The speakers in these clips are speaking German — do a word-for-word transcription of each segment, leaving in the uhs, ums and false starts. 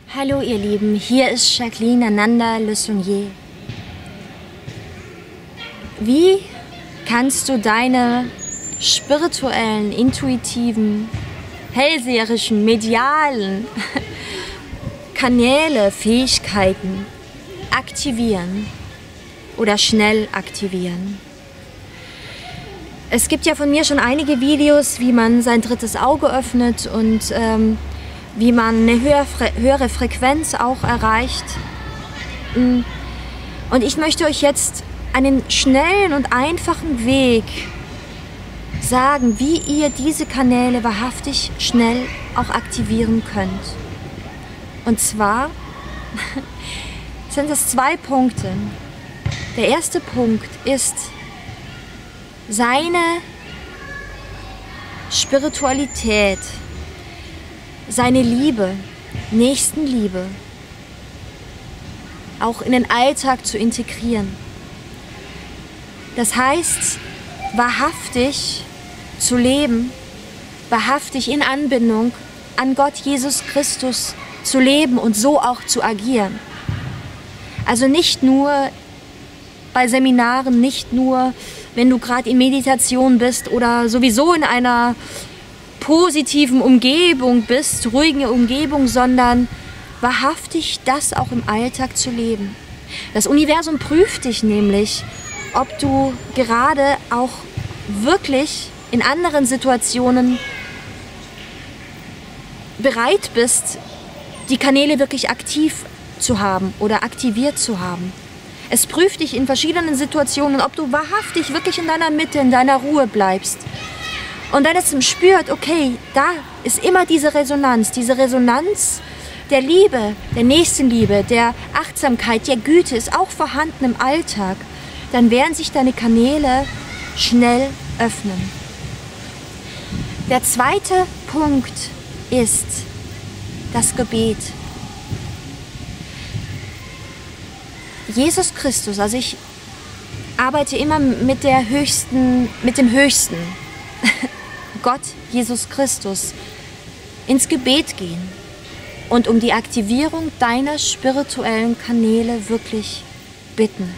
Hallo ihr Lieben, hier ist Jacqueline Ananda Le Saunier. Wie kannst du deine spirituellen, intuitiven, hellseherischen, medialen Kanäle, Fähigkeiten aktivieren oder schnell aktivieren? Es gibt ja von mir schon einige Videos, wie man sein drittes Auge öffnet und ähm, wie man eine höhere, höhere Frequenz auch erreicht. Und ich möchte euch jetzt einen schnellen und einfachen Weg sagen, wie ihr diese Kanäle wahrhaftig schnell auch aktivieren könnt. Und zwar sind es zwei Punkte. Der erste Punkt ist, seine Spiritualität, seine Liebe, Nächstenliebe auch in den Alltag zu integrieren. Das heißt, wahrhaftig zu leben, wahrhaftig in Anbindung an Gott Jesus Christus zu leben und so auch zu agieren. Also nicht nur bei Seminaren, nicht nur, wenn du gerade in Meditation bist oder sowieso in einer positiven Umgebung bist, ruhige Umgebung, sondern wahrhaftig das auch im Alltag zu leben. Das Universum prüft dich nämlich, ob du gerade auch wirklich in anderen Situationen bereit bist, die Kanäle wirklich aktiv zu haben oder aktiviert zu haben. Es prüft dich in verschiedenen Situationen, ob du wahrhaftig wirklich in deiner Mitte, in deiner Ruhe bleibst. Und wenn es spürt, okay, da ist immer diese Resonanz, diese Resonanz der Liebe, der Nächstenliebe, der Achtsamkeit, der Güte ist auch vorhanden im Alltag, dann werden sich deine Kanäle schnell öffnen. Der zweite Punkt ist das Gebet. Jesus Christus, also ich arbeite immer mit der höchsten, mit dem Höchsten. Gott, Jesus Christus, ins Gebet gehen und um die Aktivierung deiner spirituellen Kanäle wirklich bitten.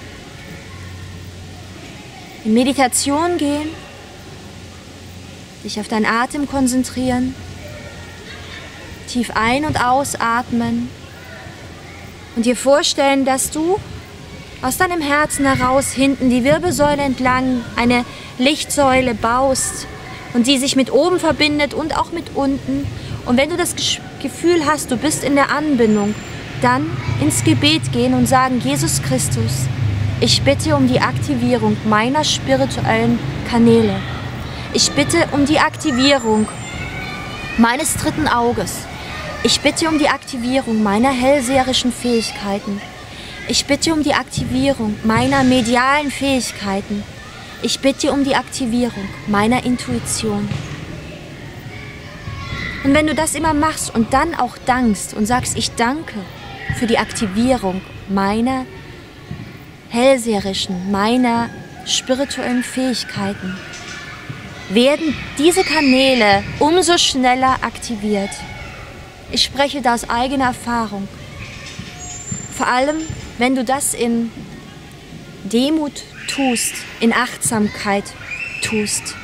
In Meditation gehen, dich auf deinen Atem konzentrieren, tief ein- und ausatmen und dir vorstellen, dass du aus deinem Herzen heraus hinten die Wirbelsäule entlang eine Lichtsäule baust und die sich mit oben verbindet und auch mit unten. Und wenn du das Gefühl hast, du bist in der Anbindung, dann ins Gebet gehen und sagen, Jesus Christus, ich bitte um die Aktivierung meiner spirituellen Kanäle. Ich bitte um die Aktivierung meines dritten Auges. Ich bitte um die Aktivierung meiner hellseherischen Fähigkeiten. Ich bitte um die Aktivierung meiner medialen Fähigkeiten. Ich bitte um die Aktivierung meiner Intuition. Und wenn du das immer machst und dann auch dankst und sagst, ich danke für die Aktivierung meiner hellseherischen, meiner spirituellen Fähigkeiten, werden diese Kanäle umso schneller aktiviert. Ich spreche da aus eigener Erfahrung. Vor allem, wenn du das in Demut tust, in Achtsamkeit tust.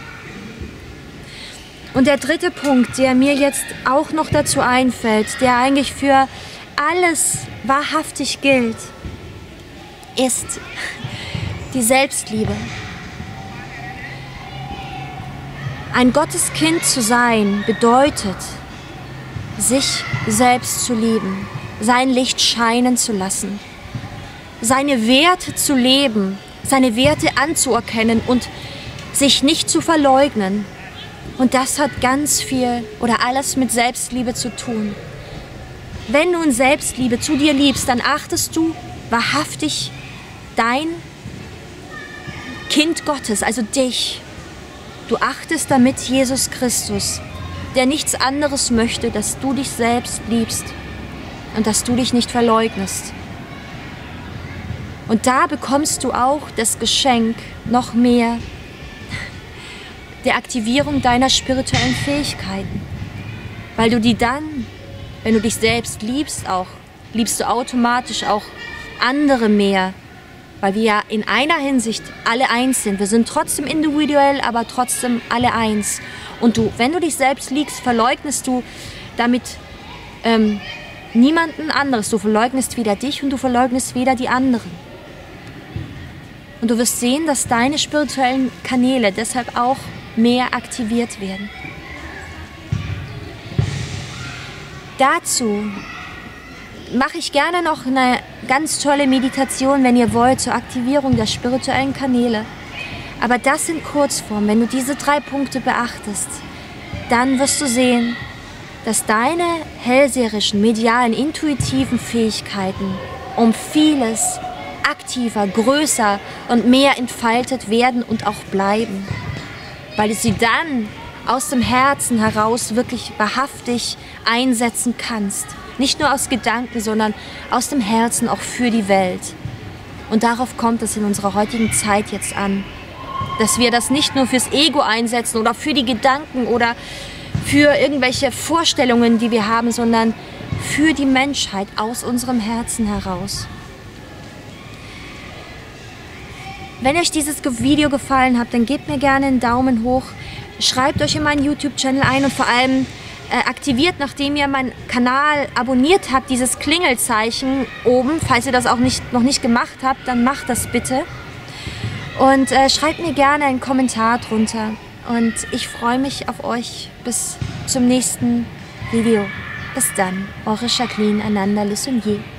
Und der dritte Punkt, der mir jetzt auch noch dazu einfällt, der eigentlich für alles wahrhaftig gilt, ist die Selbstliebe. Ein Gotteskind zu sein bedeutet, sich selbst zu lieben, sein Licht scheinen zu lassen, seine Werte zu leben, seine Werte anzuerkennen und sich nicht zu verleugnen. Und das hat ganz viel oder alles mit Selbstliebe zu tun. Wenn du in Selbstliebe zu dir liebst, dann achtest du wahrhaftig dein Kind Gottes, also dich. Du achtest damit Jesus Christus, der nichts anderes möchte, dass du dich selbst liebst und dass du dich nicht verleugnest. Und da bekommst du auch das Geschenk noch mehr der Aktivierung deiner spirituellen Fähigkeiten, weil du die dann, wenn du dich selbst liebst, auch liebst du automatisch auch andere mehr, weil wir ja in einer Hinsicht alle eins sind. Wir sind trotzdem individuell, aber trotzdem alle eins. Und du, wenn du dich selbst liebst, verleugnest du damit ähm, niemanden anderes. Du verleugnest weder dich und du verleugnest weder die anderen. Und du wirst sehen, dass deine spirituellen Kanäle deshalb auch mehr aktiviert werden. Dazu mache ich gerne noch eine ganz tolle Meditation, wenn ihr wollt, zur Aktivierung der spirituellen Kanäle. Aber das in Kurzform, wenn du diese drei Punkte beachtest, dann wirst du sehen, dass deine hellseherischen, medialen, intuitiven Fähigkeiten um vieles aktiver, größer und mehr entfaltet werden und auch bleiben. Weil du sie dann aus dem Herzen heraus wirklich wahrhaftig einsetzen kannst. Nicht nur aus Gedanken, sondern aus dem Herzen auch für die Welt. Und darauf kommt es in unserer heutigen Zeit jetzt an. Dass wir das nicht nur fürs Ego einsetzen oder für die Gedanken oder für irgendwelche Vorstellungen, die wir haben, sondern für die Menschheit aus unserem Herzen heraus. Wenn euch dieses Video gefallen hat, dann gebt mir gerne einen Daumen hoch. Schreibt euch in meinen YouTube-Channel ein und vor allem äh, aktiviert, nachdem ihr meinen Kanal abonniert habt, dieses Klingelzeichen oben. Falls ihr das auch nicht, noch nicht gemacht habt, dann macht das bitte. Und äh, schreibt mir gerne einen Kommentar drunter. Und ich freue mich auf euch bis zum nächsten Video. Bis dann, eure Jacqueline Ananda Le Saunier.